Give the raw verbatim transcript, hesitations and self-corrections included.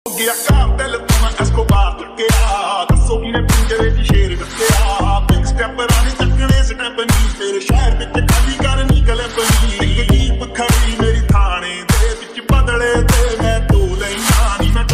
ਗਿਆ ਕਾਤਲ ਤੂੰ ਐਸਕੋਬਾਰ ਟੁੱਕਿਆ ਦੱਸੋ ਕਿਨੇ ਪਿੰਜਰੇ ਦੀ ਸ਼ੇਰ ਕੱਟਿਆ